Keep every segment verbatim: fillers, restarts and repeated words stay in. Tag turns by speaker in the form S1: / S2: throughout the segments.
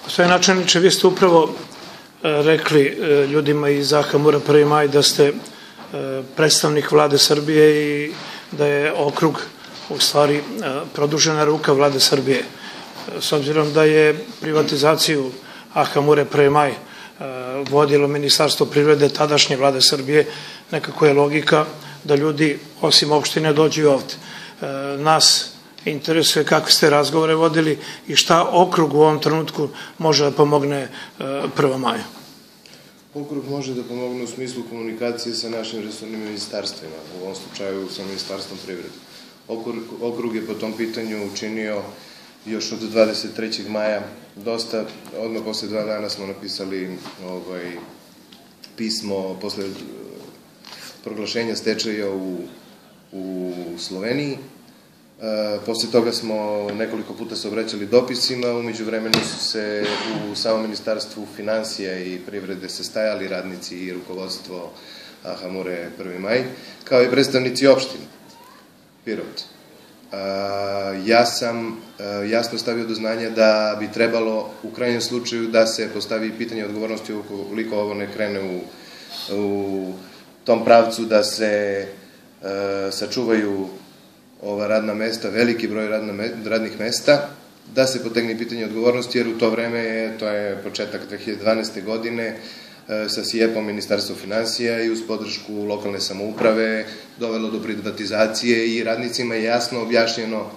S1: Gospodine načelniče, vi ste upravo rekli ljudima iz A H A M-a Prvi maj da ste predstavnik Vlade Srbije i da je okrug u stvari produžena ruka Vlade Srbije. S obzirom da je privatizaciju A H A M-a Prvi maj vodilo Ministarstvo privrede tadašnje Vlade Srbije, nekako je logika da ljudi osim opštine dođu i ovde. Nas interesuje kakve ste razgovore vodili i šta okrug u ovom trenutku može da pomogne Prvom maju.
S2: Okrug može da pomogne u smislu komunikacije sa našim resornim ministarstvima, u ovom slučaju sa Ministarstvom privrede. Okrug je po tom pitanju učinio još od dvadeset trećeg maja dosta, odmah posle dva dana smo napisali pismo posle proglašenja stečaja u Sloveniji. Posle toga smo nekoliko puta se obraćali dopisima, umeđu vremenu su se u samom Ministarstvu finansija i privrede sastajali radnici i rukovodstvo A H A M-a Prvi maj, kao i predstavnici opštine Pirot. Ja sam jasno stavio do znanja da bi trebalo u krajnjem slučaju da se postavi pitanje odgovornosti ukoliko ovo ne krene u tom pravcu da se sačuvaju ova radna mesta, veliki broj radnih mesta, da se potegne pitanje odgovornosti, jer u to vreme, to je početak dve hiljade dvanaeste. godine, sa S I E P-om Ministarstvo finansija i uz podršku lokalne samouprave dovelo do privatizacije i radnicima je jasno objašnjeno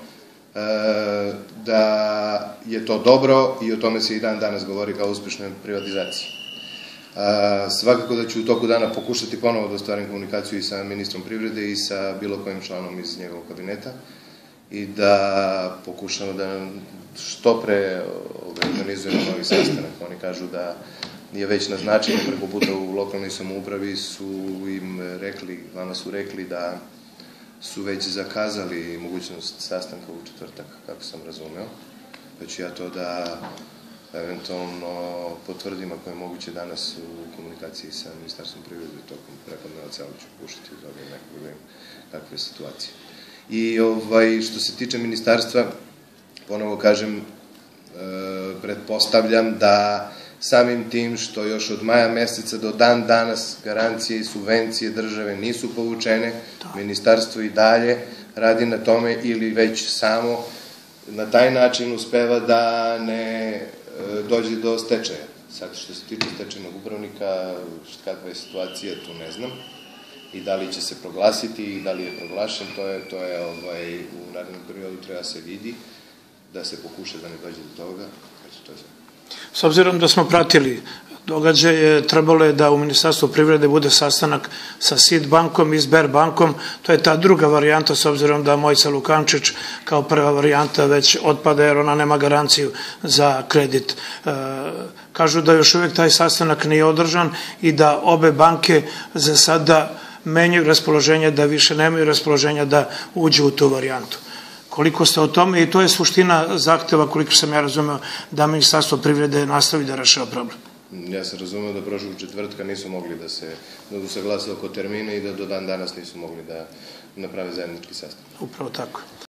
S2: da je to dobro i o tome se i dan danas govori kao uspešnoj privatizaciji. Svakako da ću u toku dana pokušati ponovo da ostvarim komunikaciju i sa ministrom privrede i sa bilo kojim članom iz njegovog kabineta i da pokušamo da što pre organizujemo novi sastanak. Oni kažu da je već naznačeno preko puta u lokalnoj samoupravi, su im rekli, vama su rekli da su već zakazali mogućnost sastanka u četvrtak, kako sam razumeo. Pa ću ja to da eventualno potvrdim ako je moguće danas u komunikaciji sa Ministarstvom privrede tokom prepodneva celo ću pokušati da dobijem nekog kakve situacije. I što se tiče ministarstva, ponovo kažem, pretpostavljam da samim tim što još od maja meseca do dan danas garancije i subvencije države nisu povučene, ministarstvo i dalje radi na tome ili već samo na taj način uspeva da ne dođe do stečaja. Sad što se tiče stečajnog upravnika, kakva je situacija, tu ne znam. I da li će se proglasiti i da li je proglašen, to je u narednom periodu treba se vidi, da se pokuša da ne dođe do toga. To je sve.
S1: S obzirom da smo pratili događaje, trebalo je da u Ministarstvu privrede bude sastanak sa S I D bankom i Sber bankom. To je ta druga varijanta, s obzirom da Mojca Lukančić kao prva varijanta već otpada jer ona nema garanciju za kredit. Kažu da još uvek taj sastanak nije održan i da obe banke za sada menjaju raspoloženje, da više nemaju raspoloženja da uđu u tu varijantu. Koliko ste o tome, i to je suština zahteva, koliko sam ja razumeo, da Ministarstvo privrede nastavi da rešava problem.
S2: Ja sam razumeo da prošlog četvrtka nisu mogli da se usaglase oko termina i da do dan danas nisu mogli da naprave zajednički sastanak.
S1: Upravo tako.